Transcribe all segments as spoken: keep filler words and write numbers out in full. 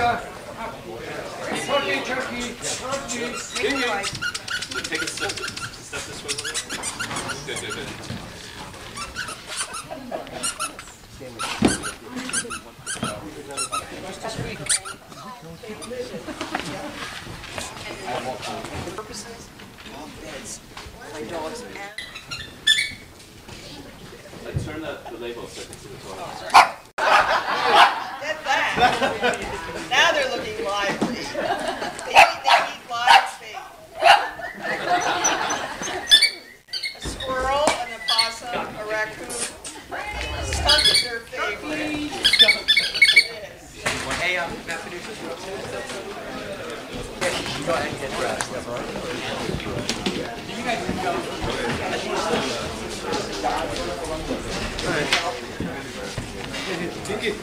Turkey, turkey, turkey. Take a step, step this way a little bit. Good, good, good. Purposes, beds, my dogs, and Like, turn the, the label so I can see the toilet. get that. Now they're looking lively. They eat, they eat live feed. A squirrel, an opossum, a raccoon. Skunk is their favorite. It is. Hey, um, Matt, producers, go ahead and get dressed. That's all right. You guys can go. Take it.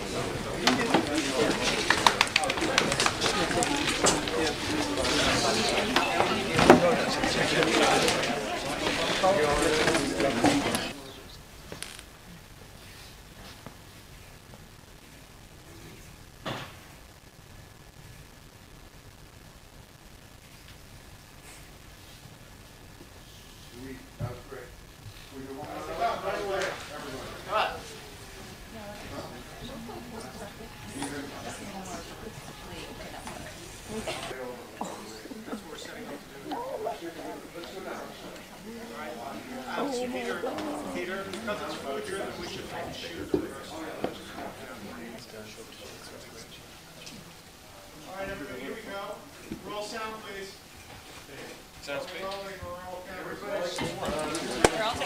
All right, everybody, here we go. Roll sound, please. Sounds good. Rolling, roll, camera.